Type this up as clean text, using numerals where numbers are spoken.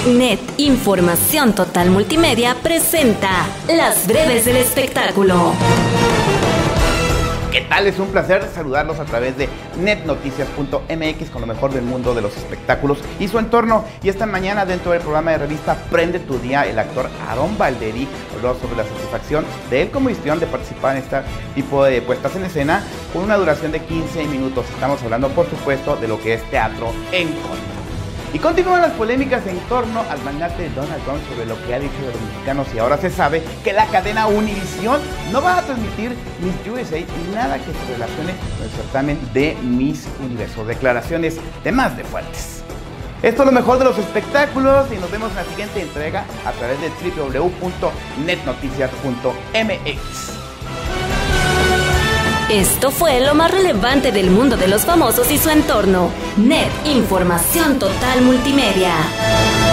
Net Información Total Multimedia presenta Las Breves del Espectáculo. ¿Qué tal? Es un placer saludarlos a través de netnoticias.mx con lo mejor del mundo de los espectáculos y su entorno. Y esta mañana, dentro del programa de revista Prende tu Día, el actor Aarón Valderí habló sobre la satisfacción de él como histrión de participar en este tipo de puestas en escena con una duración de 15 minutos. Estamos hablando, por supuesto, de lo que es teatro en corto. Y continúan las polémicas en torno al magnate Donald Trump sobre lo que ha dicho de los mexicanos, y ahora se sabe que la cadena Univision no va a transmitir Miss USA y nada que se relacione con el certamen de Miss Universo. Declaraciones de más de fuertes. Esto es lo mejor de los espectáculos y nos vemos en la siguiente entrega a través de www.netnoticias.mx. Esto fue lo más relevante del mundo de los famosos y su entorno. Net Información Total Multimedia.